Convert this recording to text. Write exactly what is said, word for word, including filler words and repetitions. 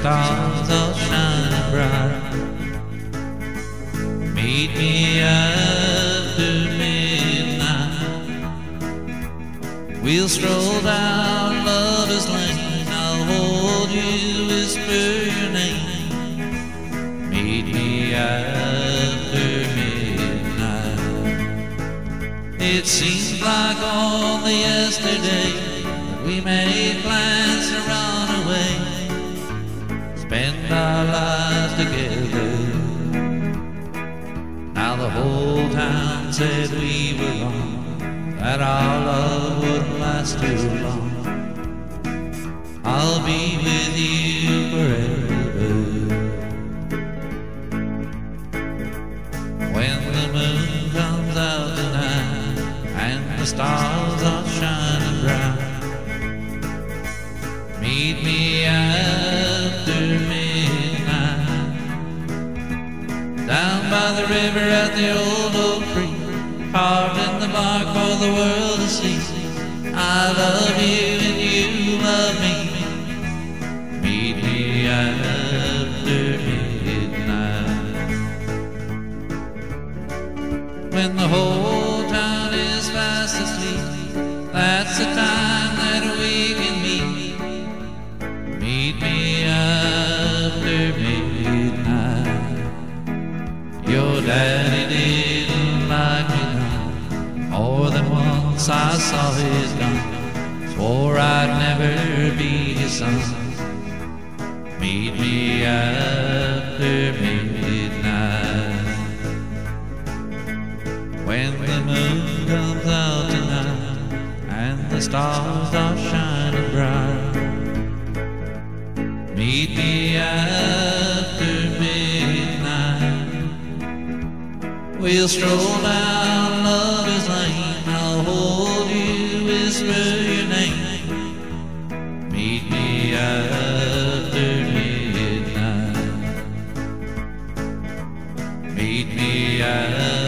stars all shining bright. Meet me after midnight. We'll stroll down Lover's Lane. I'll hold you, whisper your name. Meet me after midnight. It seems like only yesterday we made plans to run away, spend our lives together. Now the whole town said we were wrong, that our love wouldn't last too long. I'll be with you forever. When the moon comes out tonight and the stars are shining bright, meet me after midnight. Down by the river at the old oak tree, carved in the bark for the world to see. I love you and you love me. Meet me after midnight. When the whole town is fast asleep, that's the time that we can meet. Meet me after midnight. Your daddy didn't like me none. More than once I saw his gun, swore I'd never be his son. Meet me after midnight. When the moon comes out tonight and the stars are shining bright, meet me after midnight. We'll stroll down Lover's Lane. I'll hold you, whisper your name. Meet me after midnight. Meet me after